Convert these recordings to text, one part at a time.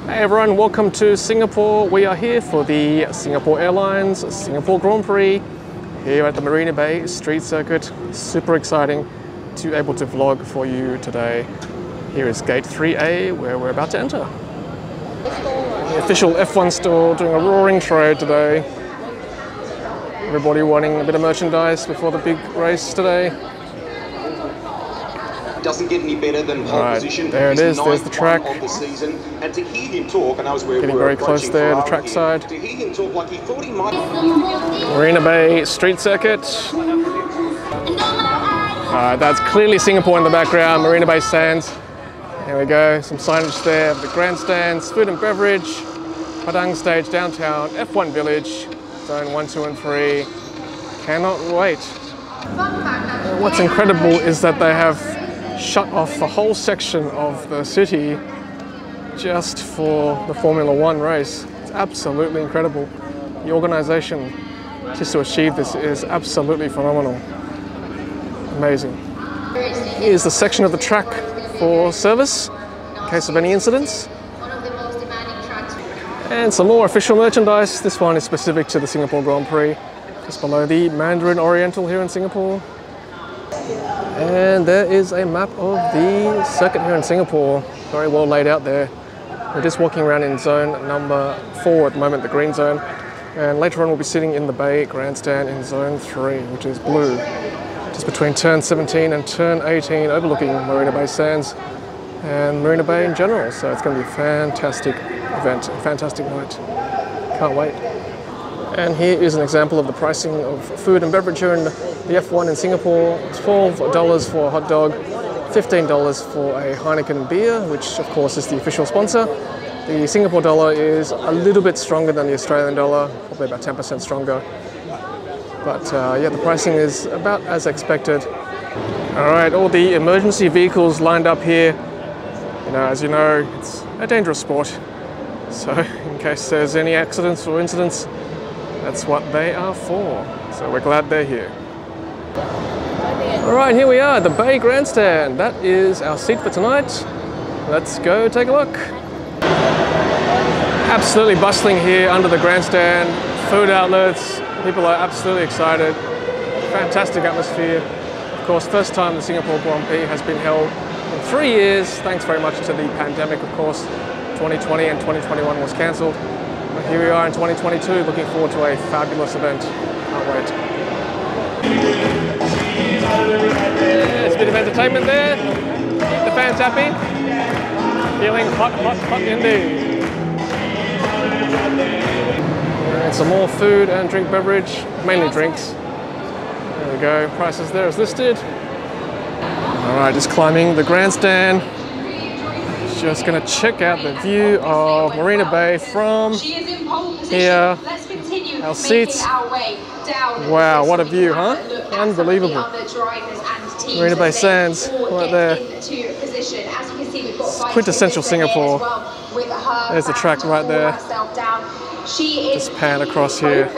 Hey everyone, welcome to Singapore. We are here for the Singapore Airlines Singapore Grand Prix here at the Marina Bay Street Circuit. Super exciting to be able to vlog for you today. Here is Gate 3A where we're about to enter. The official F1 store doing a roaring trade today. Everybody wanting a bit of merchandise before the big race today. Doesn't get any better than pole position. There it is, there's the track. Of the season. And to hear him talk, and I was getting very close there, the track side. To hear him talk like he thought he might. Marina Bay Street Circuit. That's clearly Singapore in the background, Marina Bay Sands. There we go, some signage there of the grandstands, food and beverage, Padang Stage downtown, F1 Village, Zone 1, 2 and 3. Cannot wait. What's incredible is that they have shut off the whole section of the city just for the Formula One race. It's absolutely incredible. The organisation just to achieve this is absolutely phenomenal. Amazing. Here's the section of the track for service in case of any incidents. And some more official merchandise. This one is specific to the Singapore Grand Prix. Just below the Mandarin Oriental here in Singapore. And there is a map of the circuit here in Singapore. Very well laid out there. We're just walking around in zone number 4 at the moment, the green zone. And later on we'll be sitting in the Bay Grandstand in zone 3, which is blue. Just between turn 17 and turn 18, overlooking Marina Bay Sands and Marina Bay in general. So it's going to be a fantastic event, a fantastic night. Can't wait. And here is an example of the pricing of food and beverage here in the F1 in Singapore. $12 for a hot dog, $15 for a Heineken beer, which of course is the official sponsor. The Singapore dollar is a little bit stronger than the Australian dollar, probably about 10% stronger. But yeah, the pricing is about as expected. All right, all the emergency vehicles lined up here. As you know, it's a dangerous sport. So in case there's any accidents or incidents, that's what they are for. So we're glad they're here. All right, here we are, the Bay Grandstand. That is our seat for tonight. Let's go take a look. Absolutely bustling here under the grandstand. Food outlets, people are absolutely excited. Fantastic atmosphere. Of course, first time the Singapore Grand Prix has been held in 3 years. Thanks very much to the pandemic, of course. 2020 and 2021 was cancelled. But here we are in 2022, looking forward to a fabulous event. Can't wait. There's a bit of entertainment there. Keep the fans happy. Feeling hot, hot, hot indeed. And some more food and drink beverage, mainly drinks. There we go, prices there as listed. All right, just climbing the grandstand. Just going to check out the view of Marina Bay from here. Our seats. Wow, what a view, huh? Unbelievable. Marina Bay Sands, right there. Quintessential Singapore. There's the track right there. Just pan across here.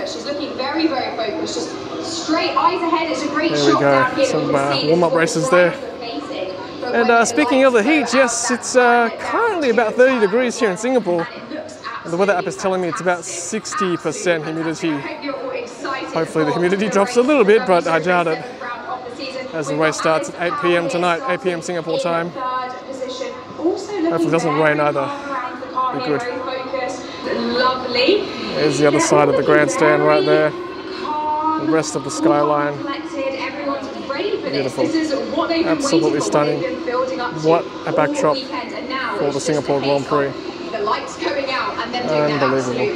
There we go. Some warm-up races there. And speaking of the heat, yes, it's currently about 30 degrees here in Singapore. And the weather app is telling me it's about 60% humidity. Hopefully the humidity drops a little bit, but I doubt it. As the race starts at 8 p.m. tonight, 8 p.m. Singapore time. Hopefully it doesn't rain either. Be good. There's the other side of the grandstand right there. The rest of the skyline. Beautiful. Absolutely stunning. What a backdrop for the Singapore Grand Prix. Unbelievable.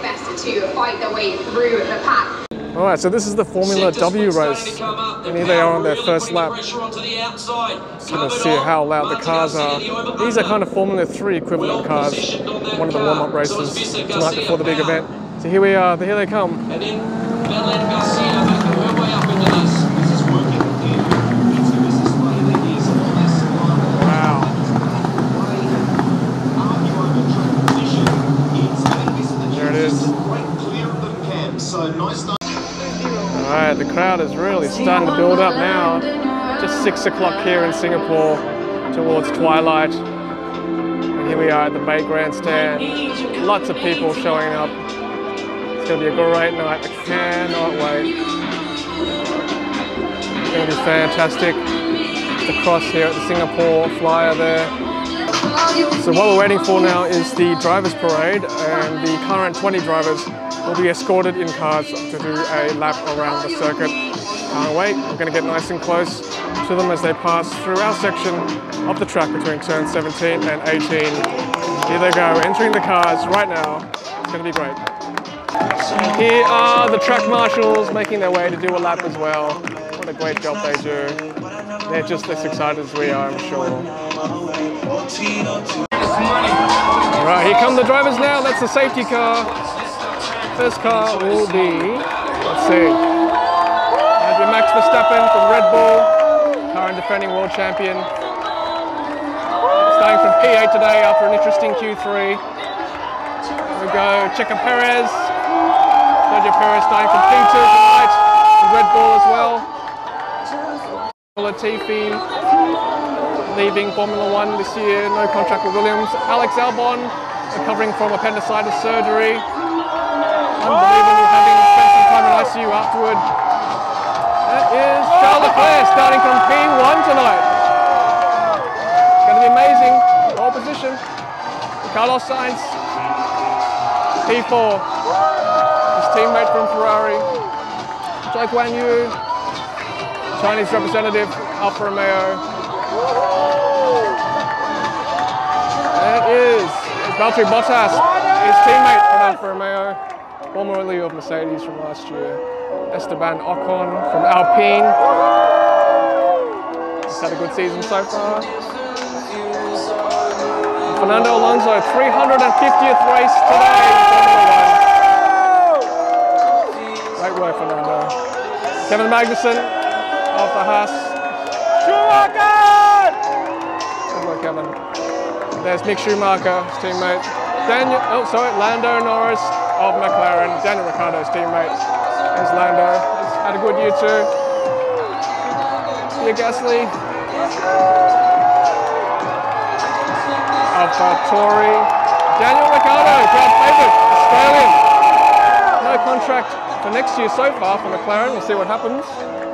Alright, so this is the Formula W race. And here they are on their first lap. Just going to see how loud the cars are. These are kind of Formula 3 equivalent cars. One of the warm-up races tonight before the big event. So here we are, here they come. Alright, the crowd is really starting to build up now. Just 6 o'clock here in Singapore, towards twilight. And Here we are at the Bay Grandstand. Lots of people showing up. It's going to be a great night. I cannot wait. It's going to be fantastic. The cross here at the Singapore Flyer there. So what we're waiting for now is the drivers' parade, and the current 20 drivers will be escorted in cars to do a lap around the circuit. Can't wait. We're going to get nice and close to them as they pass through our section of the track between turn 17 and 18. Here they go, entering the cars right now. It's going to be great. Here are the track marshals making their way to do a lap as well. What a great job they do. They're just as excited as we are, I'm sure. Alright, here come the drivers now. That's the safety car. First car will be, let's see, Andrew Max Verstappen from Red Bull, current defending world champion. Starting from P8 today after an interesting Q3. Here we go, Checo Perez. Sergio Perez starting from P2 tonight from Red Bull as well. Latifi leaving Formula One this year, no contract with Williams. Alex Albon recovering from appendicitis surgery. Unbelievable, having spent some time in ICU afterward. That is Charles Leclerc starting from P1 tonight. It's going to be amazing. Pole position. Carlos Sainz, P4. His teammate from Ferrari. Zhou Guanyu, Chinese representative, Alfa Romeo. That is Valtteri Bottas, his teammate from Alfa Romeo, formerly of Mercedes from last year. Esteban Ocon from Alpine. He's had a good season so far. And Fernando Alonso, 350th race today in Formula One. Great work, Fernando. Kevin Magnussen of the Haas. Schumacher! Good work, Kevin. There's Mick Schumacher, his teammate. Lando Norris of McLaren, Daniel Ricciardo's teammate. There's Lando. He's had a good year too. Pierre Gasly. AlphaTauri. Daniel Ricciardo, crowd favourite, Australian. No contract for next year so far for McLaren. We'll see what happens.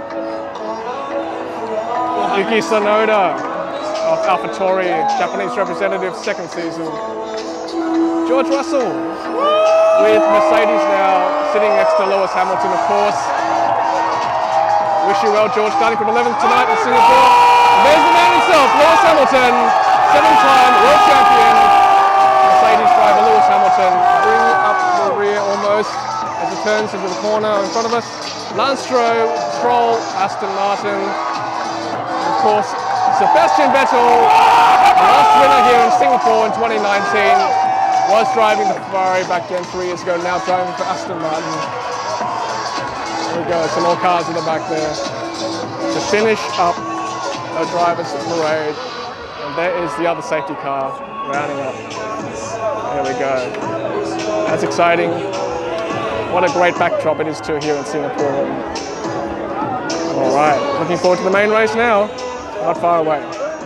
Yuki Tsunoda of AlphaTauri, Japanese representative, second season. George Russell with Mercedes now, sitting next to Lewis Hamilton, of course. Wish you well, George, starting from 11th tonight in Singapore. And there's the man himself, Lewis Hamilton, 7-time world champion. Mercedes driver Lewis Hamilton, bringing up the rear almost as it turns into the corner in front of us. Lance Stroll, Aston Martin. Of course, Sebastian Vettel, the last winner here in Singapore in 2019, was driving the Ferrari back then 3 years ago, now driving for Aston Martin. There we go, some more cars in the back there. To finish up the drivers' parade, and there is the other safety car rounding up. There we go. That's exciting. What a great backdrop it is too here in Singapore. All right, looking forward to the main race now. Not far away.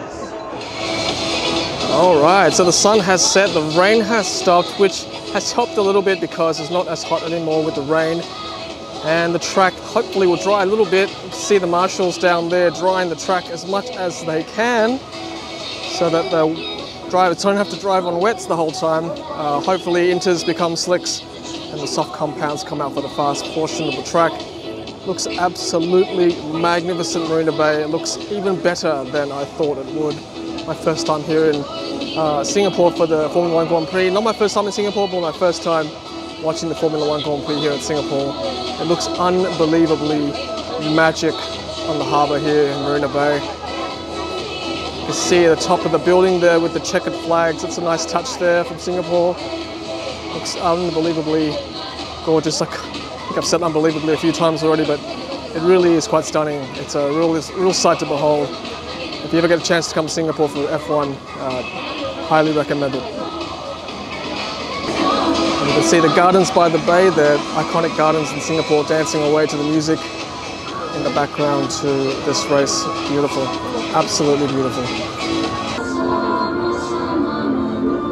All right, so the sun has set, the rain has stopped, which has helped a little bit because it's not as hot anymore with the rain. And the track hopefully will dry a little bit. You can see the marshals down there drying the track as much as they can so that the drivers don't have to drive on wets the whole time. Hopefully inters become slicks and the soft compounds come out for the fast portion of the track. Looks absolutely magnificent, Marina Bay. It looks even better than I thought it would. My first time here in Singapore for the Formula One Grand Prix. Not my first time in Singapore, but my first time watching the Formula One Grand Prix here in Singapore. It looks unbelievably magic on the harbour here in Marina Bay. You can see at the top of the building there with the checkered flags. It's a nice touch there from Singapore. Looks unbelievably gorgeous. I think I've said unbelievably a few times already, but it really is quite stunning. It's a real sight to behold. If you ever get a chance to come to Singapore for F1, highly recommend it. And you can see the gardens by the bay, the iconic gardens in Singapore, dancing away to the music in the background to this race. Beautiful, absolutely beautiful.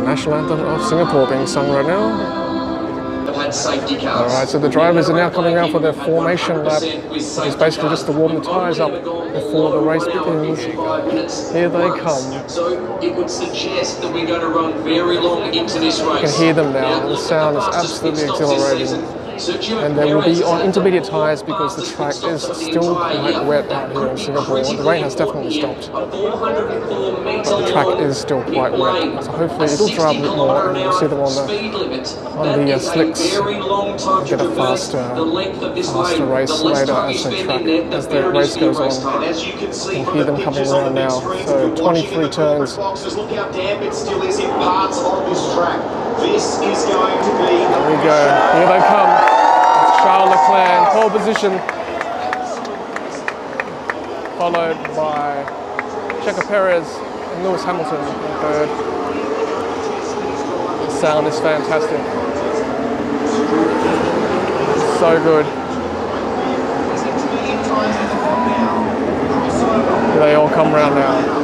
national anthem of Singapore being sung right now. Safety cars. Alright, so the drivers are now coming out for their formation lap, which is basically just to warm the tyres up before the race begins. Here they come. So it would suggest that we're going to run very long into this race. You can hear them now, the sound is absolutely exhilarating. And they will be on intermediate tyres because the track is still quite wet out here in Singapore. The rain has definitely stopped, but the track is still quite wet. So hopefully it'll dry a bit more and we'll see them on the slicks and get a faster race later as the race goes on. You can hear them coming around now. So 23 turns. Look how damp it still is in parts of this track. This is going to be... There we go. Here they come. Charles Leclerc in pole position, followed by Checo Perez and Lewis Hamilton in third. The sound is fantastic. So good. Here they all come round now.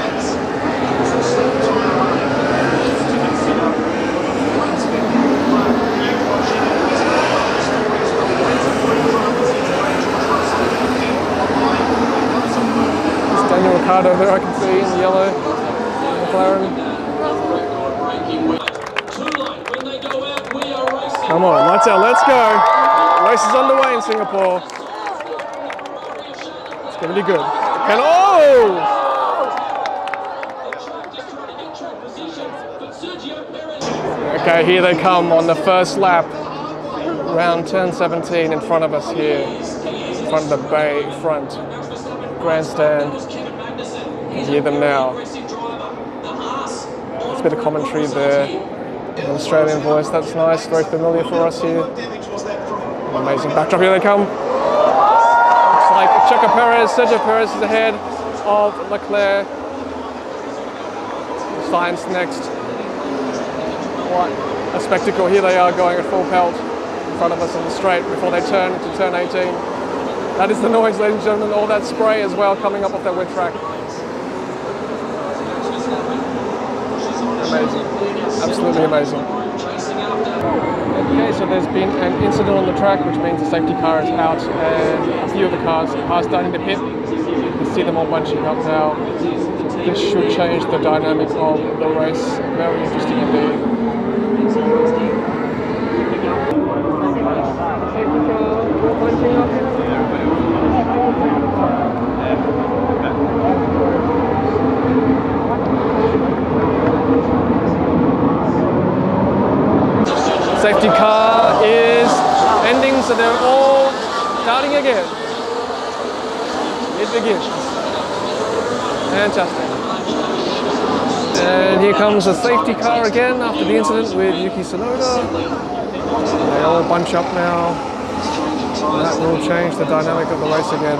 Daniel Ricciardo there I can see in the yellow McLaren. Come on, Martel, let's go. The race is underway in Singapore. It's going to be good. And oh! Okay, here they come on the first lap. Round turn 17 in front of us here. In front of the bay front grandstand. You hear them now. There's a bit of commentary there. An Australian voice, that's nice, very familiar for us here. An amazing backdrop, here they come. Looks like Checo Perez, Sergio Perez is ahead of Leclerc. Sainz next. What a spectacle, here they are going at full pelt in front of us on the straight before they turn into turn 18. That is the noise, ladies and gentlemen, all that spray as well coming up off that wet track. Amazing, absolutely amazing. Okay, so there's been an incident on the track, which means the safety car is out and a few of the cars are starting to pit. You can see them all bunching up now. This should change the dynamic of the race. Very interesting indeed. Safety car is ending, so they're all starting again. It begins. Fantastic. And here comes the safety car again after the incident with Yuki Tsunoda. They all bunch up now. And that will change the dynamic of the race again.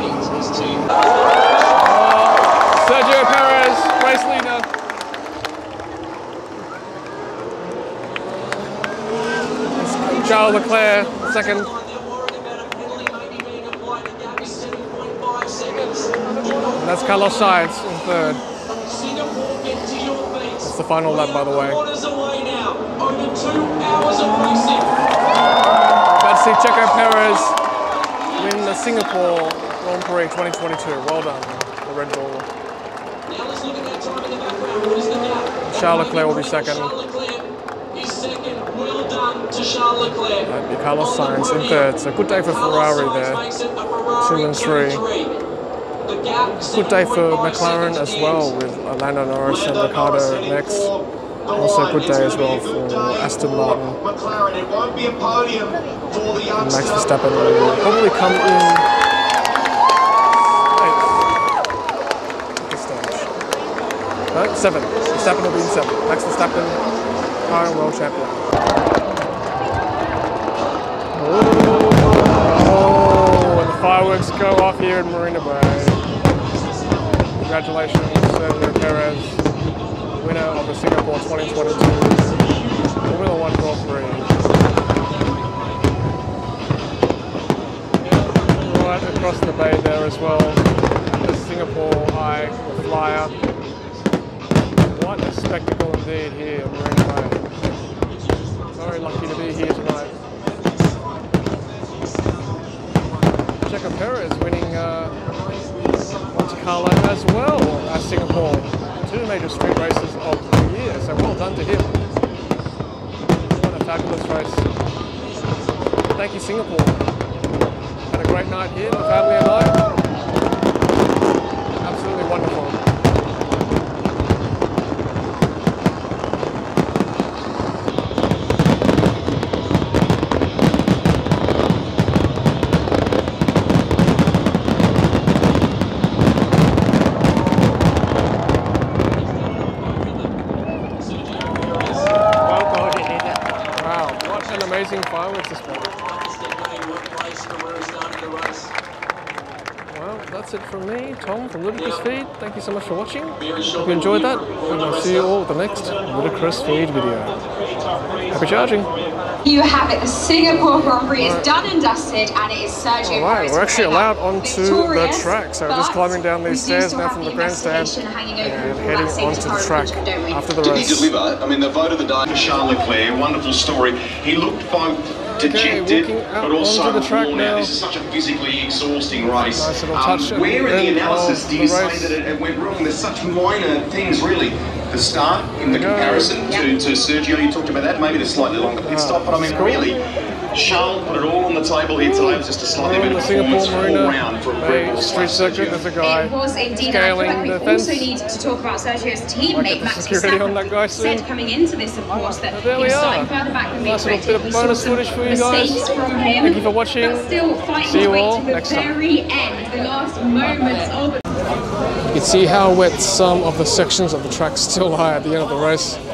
Sergio Perez, race leader. Charles Leclerc, second. And that's Carlos Sainz in third. That's the final lap, by the way. Let's see Checo Perez win the Singapore Grand Prix 2022. Well done, the Red Bull. Charles Leclerc will be second. That'd be Carlos Sainz in third. So good day for Ferrari there. 2 and 3. Good day for McLaren as well with Lando Norris and Ricciardo next. Also good day as well for Aston Martin. And Max Verstappen will probably come in 8th at this stage. No, 7th. Verstappen will be in 7th. Max Verstappen, current world champion. Oh, and the fireworks go off here in Marina Bay. Congratulations, Sergio Perez, winner of the Singapore 2022 Formula 1 Grand Prix. Right across the bay there as well, the Singapore Eye Flyer. What a spectacle indeed here on Marina Bay. Very lucky to be here tonight. Checo Perez winning Monte Carlo as well as Singapore. 2 major street races of the year, so well done to him. What a fabulous race. Thank you, Singapore. Had a great night here, my family and I. Absolutely wonderful. Amazing fireworks display. Well, that's it from me, Tom from Ludicrous Feed. Thank you so much for watching. Hope you enjoyed that, and I'll see you all with the next Ludicrous Feed video. Happy charging! You have it. The Singapore Grand Prix is done and dusted, and it is Sergio Alright, Perez we're actually allowed onto the victorious, track, so we're just climbing down these stairs now from the grandstand and heading onto the track after the Did he race. deliver? I mean, the vote of the day for Charles Leclerc, wonderful story. He looked both dejected, but also worn out. This is such a physically exhausting race. Nice little touch where in the analysis do you say race. that it went wrong? There's such minor things, really. The start in the comparison to Sergio, you talked about that, maybe the slightly longer pit stop, but I mean, really, Charles put it all on the table here today. It was just a slightly better performance all round for a Red Bull street circuit. There's a guy It was indeed. scaling And I the feel like we fence. also need to talk about Sergio's teammate Max security on that guy Verstappen. soon. Said coming into this, of course, that There he we was are. starting further back than we Nice little expected. bit of We saw bonus some footage for you guys. mistakes from him. Thank you for watching. But still fighting See his you way all to the next time. very end, the last moments of it. You can see how wet some of the sections of the track still are at the end of the race.